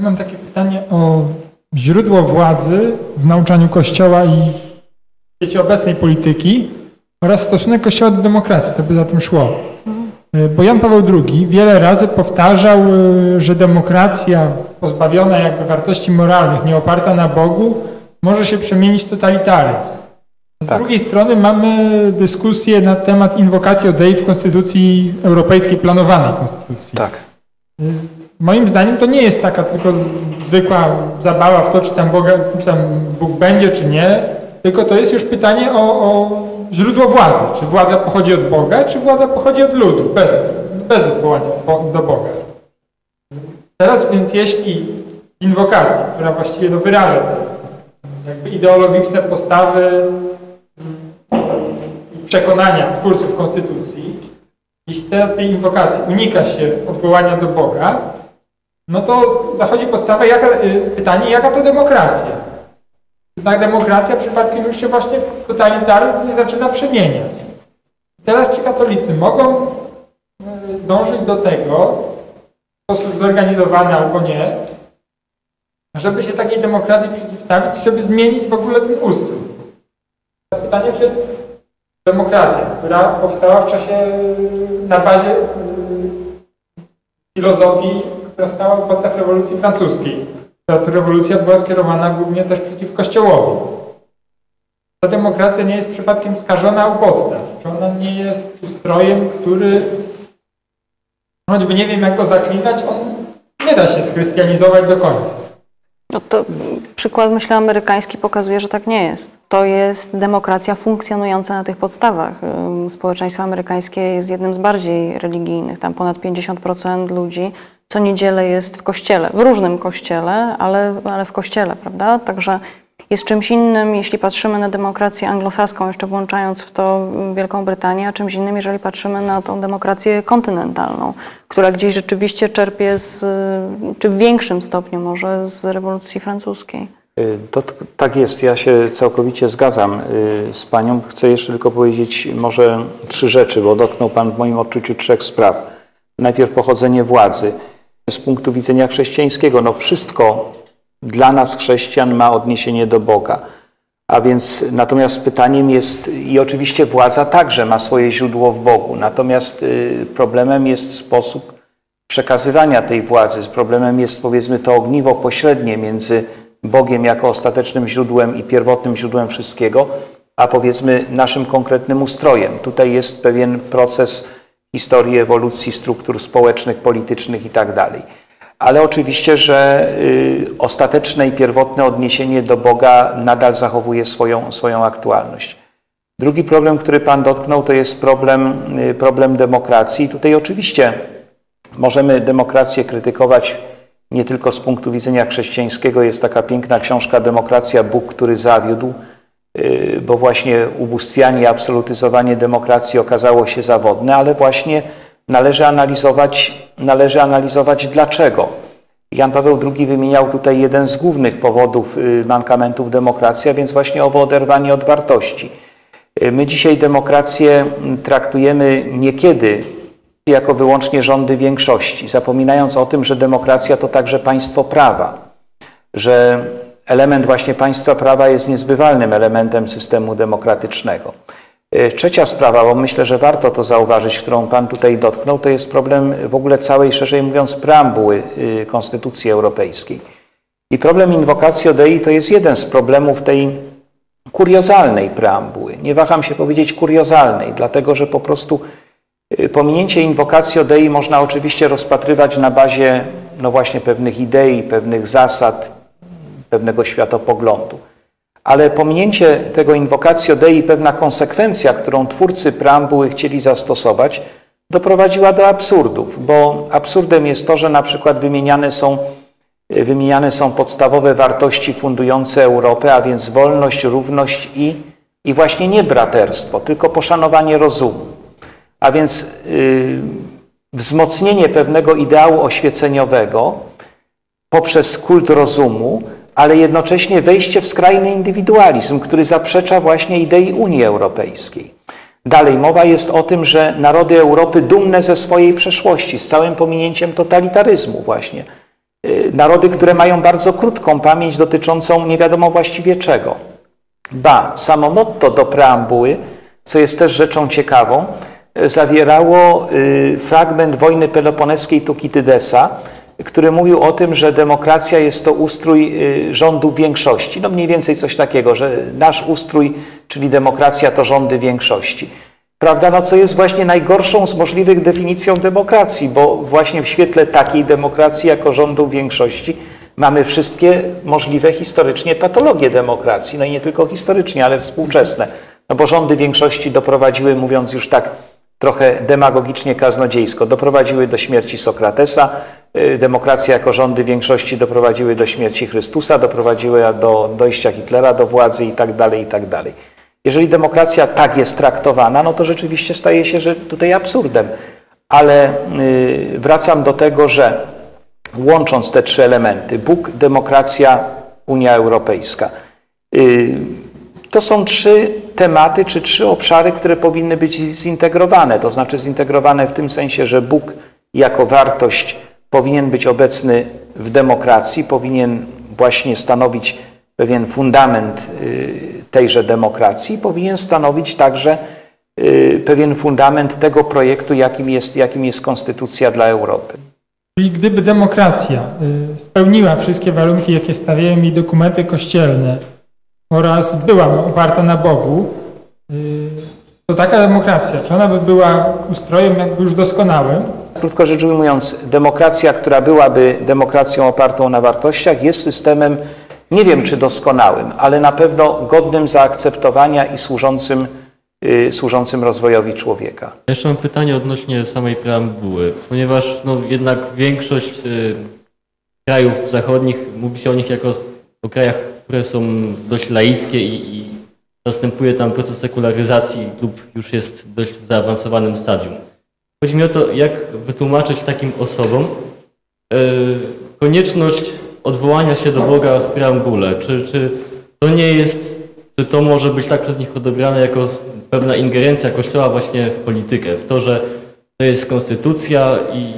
Ja mam takie pytanie o źródło władzy w nauczaniu Kościoła i w świecie obecnej polityki oraz stosunek Kościoła do demokracji. To by za tym szło. Bo Jan Paweł II wiele razy powtarzał, że demokracja pozbawiona jakby wartości moralnych, nie oparta na Bogu, może się przemienić w totalitaryzm. Z drugiej strony mamy dyskusję na temat invocatio Dei w Konstytucji Europejskiej, planowanej Konstytucji. Tak. Moim zdaniem to nie jest taka tylko zwykła zabawa w to, czy tam Bóg będzie, czy nie, tylko to jest już pytanie o źródło władzy. Czy władza pochodzi od Boga, czy władza pochodzi od ludu, bez odwołania do Boga. Teraz więc jeśli inwokacja, która właściwie wyraża te jakby ideologiczne postawy i przekonania twórców Konstytucji, jeśli teraz tej inwokacji unika się odwołania do Boga, no to zachodzi pytanie, jaka to demokracja? Ta demokracja przypadkiem już się właśnie w totalitaryzm nie zaczyna przemieniać. Teraz czy katolicy mogą dążyć do tego, w sposób zorganizowany albo nie, żeby się takiej demokracji przeciwstawić, żeby zmienić w ogóle ten ustrój? Pytanie, czy demokracja, która powstała w czasie na bazie filozofii, która stała u podstaw rewolucji francuskiej. Ta rewolucja była skierowana głównie też przeciw Kościołowi. Ta demokracja nie jest przypadkiem skażona u podstaw. Czy ona nie jest ustrojem, który, choćby nie wiem jak go zaklinać, on nie da się schrystianizować do końca. No to przykład, myślę, amerykański pokazuje, że tak nie jest. To jest demokracja funkcjonująca na tych podstawach. Społeczeństwo amerykańskie jest jednym z bardziej religijnych. Tam ponad 50% ludzi co niedzielę jest w kościele. W różnym kościele, ale w kościele, prawda? Także jest czymś innym, jeśli patrzymy na demokrację anglosaską, jeszcze włączając w to Wielką Brytanię, a czymś innym, jeżeli patrzymy na tą demokrację kontynentalną, która gdzieś rzeczywiście czerpie czy w większym stopniu może z rewolucji francuskiej. Tak jest, ja się całkowicie zgadzam z Panią. Chcę jeszcze tylko powiedzieć może 3 rzeczy, bo dotknął Pan w moim odczuciu 3 spraw. Najpierw pochodzenie władzy. Z punktu widzenia chrześcijańskiego, no wszystko dla nas chrześcijan ma odniesienie do Boga. A więc natomiast pytaniem jest, i oczywiście władza także ma swoje źródło w Bogu, natomiast problemem jest sposób przekazywania tej władzy. Problemem jest, powiedzmy, to ogniwo pośrednie między Bogiem jako ostatecznym źródłem i pierwotnym źródłem wszystkiego, a powiedzmy naszym konkretnym ustrojem. Tutaj jest pewien proces historii ewolucji struktur społecznych, politycznych i tak dalej. Ale oczywiście, że ostateczne i pierwotne odniesienie do Boga nadal zachowuje swoją aktualność. Drugi problem, który Pan dotknął, to jest problem demokracji. Tutaj oczywiście możemy demokrację krytykować nie tylko z punktu widzenia chrześcijańskiego. Jest taka piękna książka Demokracja, Bóg, który zawiódł, bo właśnie ubóstwianie, absolutyzowanie demokracji okazało się zawodne, ale właśnie należy analizować dlaczego. Jan Paweł II wymieniał tutaj jeden z głównych powodów mankamentów demokracji, a więc właśnie owo oderwanie od wartości. My dzisiaj demokrację traktujemy niekiedy jako wyłącznie rządy większości, zapominając o tym, że demokracja to także państwo prawa, że element właśnie państwa prawa jest niezbywalnym elementem systemu demokratycznego. Trzecia sprawa, bo myślę, że warto to zauważyć, którą Pan tutaj dotknął, to jest problem w ogóle całej, szerzej mówiąc, preambuły Konstytucji Europejskiej. I problem invocatio Dei to jest jeden z problemów tej kuriozalnej preambuły. Nie waham się powiedzieć kuriozalnej, dlatego że po prostu pominięcie invocatio Dei można oczywiście rozpatrywać na bazie no właśnie pewnych idei, pewnych zasad, pewnego światopoglądu. Ale pominięcie tego invocatio Dei, pewna konsekwencja, którą twórcy preambuły chcieli zastosować, doprowadziła do absurdów, bo absurdem jest to, że na przykład wymieniane są podstawowe wartości fundujące Europę, a więc wolność, równość i właśnie nie braterstwo, tylko poszanowanie rozumu. A więc wzmocnienie pewnego ideału oświeceniowego poprzez kult rozumu, ale jednocześnie wejście w skrajny indywidualizm, który zaprzecza właśnie idei Unii Europejskiej. Dalej mowa jest o tym, że narody Europy dumne ze swojej przeszłości, z całym pominięciem totalitaryzmu właśnie, Narody, które mają bardzo krótką pamięć dotyczącą nie wiadomo właściwie czego. Ba, samo motto do preambuły, co jest też rzeczą ciekawą, zawierało fragment wojny peloponeskiej Tukitydesa, który mówił o tym, że demokracja jest to ustrój rządów większości. No mniej więcej coś takiego, że nasz ustrój, czyli demokracja, to rządy większości. Prawda? No co jest właśnie najgorszą z możliwych definicją demokracji, bo właśnie w świetle takiej demokracji jako rządów większości mamy wszystkie możliwe historycznie patologie demokracji. No i nie tylko historycznie, ale współczesne. No bo rządy większości doprowadziły, mówiąc już tak trochę demagogicznie, kaznodziejsko, doprowadziły do śmierci Sokratesa, demokracja jako rządy większości doprowadziły do śmierci Chrystusa, doprowadziły do dojścia Hitlera do władzy i tak dalej, i tak dalej. Jeżeli demokracja tak jest traktowana, no to rzeczywiście staje się że tutaj absurdem. Ale wracam do tego, że łącząc te trzy elementy, Bóg, demokracja, Unia Europejska, to są trzy tematy, czy trzy obszary, które powinny być zintegrowane. To znaczy zintegrowane w tym sensie, że Bóg jako wartość powinien być obecny w demokracji, powinien właśnie stanowić pewien fundament tejże demokracji, powinien stanowić także pewien fundament tego projektu, jakim jest Konstytucja dla Europy. Czyli gdyby demokracja spełniła wszystkie warunki, jakie stawiają jej dokumenty kościelne oraz była oparta na Bogu, to taka demokracja, czy ona by była ustrojem jakby już doskonałym? Krótko rzecz ujmując, demokracja, która byłaby demokracją opartą na wartościach, jest systemem, nie wiem czy doskonałym, ale na pewno godnym zaakceptowania i służącym rozwojowi człowieka. Jeszcze mam pytanie odnośnie samej preambuły, ponieważ no, jednak większość krajów zachodnich mówi się o nich jako o krajach, które są dość laickie i następuje tam proces sekularyzacji lub już jest dość w zaawansowanym stadium. Chodzi mi o to, jak wytłumaczyć takim osobom konieczność odwołania się do Boga w preambule. Czy to nie jest, czy to może być tak przez nich odebrane jako pewna ingerencja Kościoła właśnie w politykę, w to, że to jest konstytucja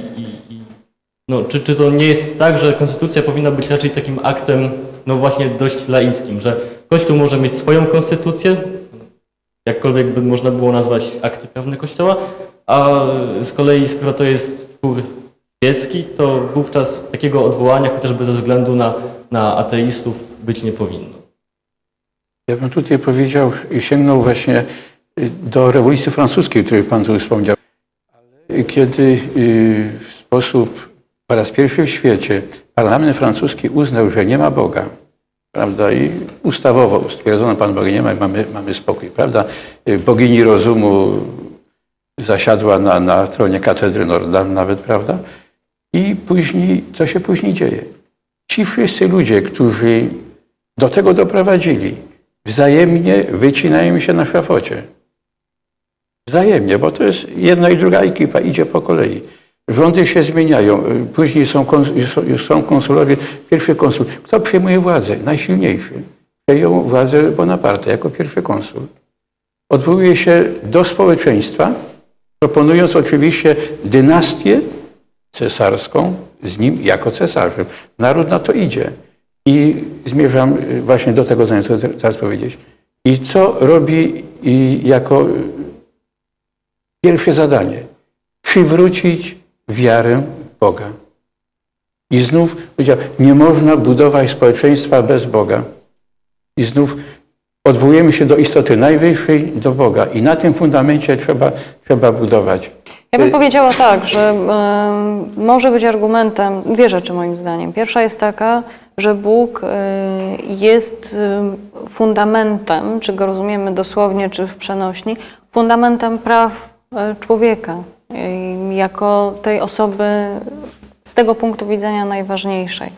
no, czy to nie jest tak, że konstytucja powinna być raczej takim aktem no właśnie dość laickim, że Kościół może mieć swoją konstytucję, jakkolwiek by można było nazwać akty prawne Kościoła, a z kolei skoro to jest twór świecki, to wówczas takiego odwołania chociażby ze względu na ateistów być nie powinno. Ja bym tutaj powiedział i sięgnął właśnie do rewolucji francuskiej, o której Pan tu wspomniał. Kiedy w sposób po raz pierwszy w świecie parlament francuski uznał, że nie ma Boga, prawda, i ustawowo stwierdzono, Pan Boga nie ma i mamy spokój, prawda. Bogini rozumu zasiadła na tronie katedry Notre-Dame nawet, prawda. I później, co się później dzieje? Ci wszyscy ludzie, którzy do tego doprowadzili, wzajemnie wycinają się na szafocie. Wzajemnie, bo to jest jedna i druga ekipa, idzie po kolei. Rządy się zmieniają, później są konsulowie, pierwszy konsul. Kto przejmuje władzę? Najsilniejszy. Przejął władzę Bonaparte jako pierwszy konsul. Odwołuje się do społeczeństwa, proponując oczywiście dynastię cesarską z nim jako cesarzem. Naród na to idzie. I zmierzam właśnie do tego, co chcę teraz powiedzieć. I co robi jako pierwsze zadanie? Przywrócić wiarę w Boga. I znów powiedział, nie można budować społeczeństwa bez Boga. I znów odwołujemy się do istoty najwyższej, do Boga. I na tym fundamencie trzeba budować. Ja bym powiedziała tak, że może być argumentem dwie rzeczy moim zdaniem. Pierwsza jest taka, że Bóg jest fundamentem, czy go rozumiemy dosłownie, czy w przenośni, fundamentem praw człowieka. Jako tej osoby z tego punktu widzenia najważniejszej.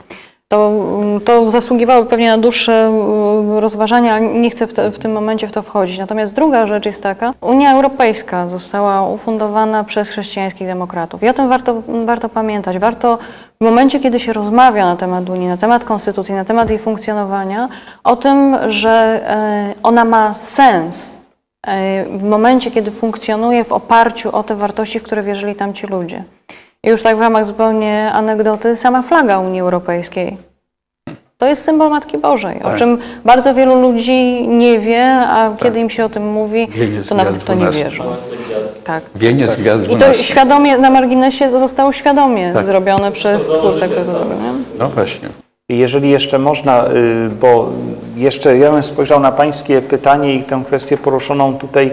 To zasługiwało pewnie na dłuższe rozważania, ale nie chcę w tym momencie w to wchodzić. Natomiast druga rzecz jest taka, Unia Europejska została ufundowana przez chrześcijańskich demokratów. I o tym warto pamiętać. Warto w momencie, kiedy się rozmawia na temat Unii, na temat konstytucji, na temat jej funkcjonowania, o tym, że ona ma sens w momencie, kiedy funkcjonuje w oparciu o te wartości, w które wierzyli tamci ludzie. I już tak w ramach zupełnie anegdoty, sama flaga Unii Europejskiej. To jest symbol Matki Bożej, o czym bardzo wielu ludzi nie wie, a kiedy im się o tym mówi, to nawet w to nie wierzą. Tak. Wieniec gwiazd I to 12. świadomie, na marginesie, to zostało świadomie zrobione przez twórcę, który to zrobił, nie? No właśnie. Jeżeli jeszcze można, bo jeszcze ja bym spojrzał na pańskie pytanie i tę kwestię poruszoną tutaj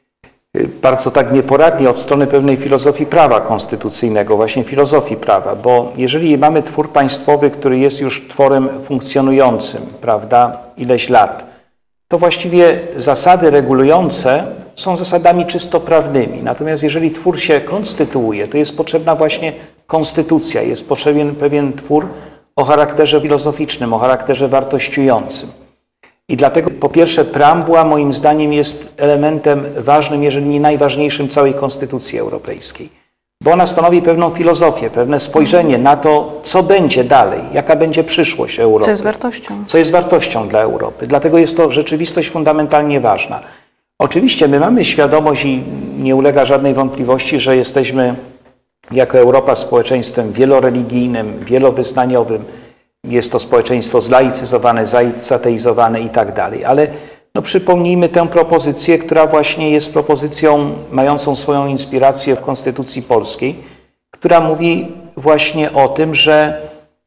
bardzo tak nieporadnie od strony pewnej filozofii prawa konstytucyjnego, właśnie filozofii prawa, bo jeżeli mamy twór państwowy, który jest już tworem funkcjonującym, prawda, ileś lat, to właściwie zasady regulujące są zasadami czysto prawnymi. Natomiast jeżeli twór się konstytuuje, to jest potrzebna właśnie konstytucja, jest potrzebny pewien twór o charakterze filozoficznym, o charakterze wartościującym. I dlatego po pierwsze preambuła moim zdaniem jest elementem ważnym, jeżeli nie najważniejszym całej Konstytucji Europejskiej. Bo ona stanowi pewną filozofię, pewne spojrzenie na to, co będzie dalej, jaka będzie przyszłość Europy. Co jest wartością. Co jest wartością dla Europy. Dlatego jest to rzeczywistość fundamentalnie ważna. Oczywiście my mamy świadomość i nie ulega żadnej wątpliwości, że jesteśmy jako Europa społeczeństwem wieloreligijnym, wielowyznaniowym. Jest to społeczeństwo zlaicyzowane, zateizowane i tak dalej. Ale no, przypomnijmy tę propozycję, która właśnie jest propozycją mającą swoją inspirację w Konstytucji Polskiej, która mówi właśnie o tym, że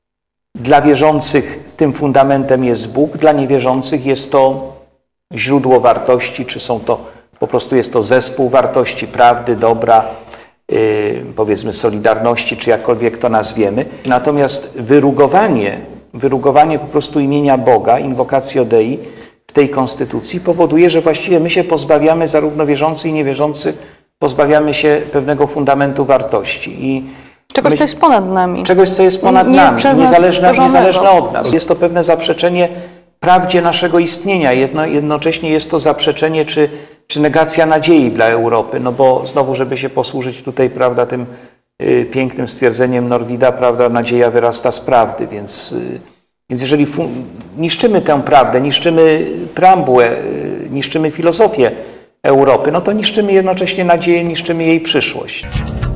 dla wierzących tym fundamentem jest Bóg, dla niewierzących jest to źródło wartości, czy są to po prostu jest to zespół wartości, prawdy, dobra, powiedzmy solidarności, czy jakkolwiek to nazwiemy. Natomiast wyrugowanie po prostu imienia Boga, inwocatio Dei w tej konstytucji powoduje, że właściwie my się pozbawiamy, zarówno wierzący i niewierzący, pozbawiamy się pewnego fundamentu wartości. Czegoś, co jest ponad nami. Czegoś, co jest ponad nami, niezależne od nas. Jest to pewne zaprzeczenie prawdzie naszego istnienia. Jednocześnie jest to zaprzeczenie czy negacja nadziei dla Europy. No bo znowu, żeby się posłużyć tutaj, prawda, tym pięknym stwierdzeniem Norwida, prawda, nadzieja wyrasta z prawdy. Więc jeżeli niszczymy tę prawdę, niszczymy preambułę, niszczymy filozofię Europy, no to niszczymy jednocześnie nadzieję, niszczymy jej przyszłość.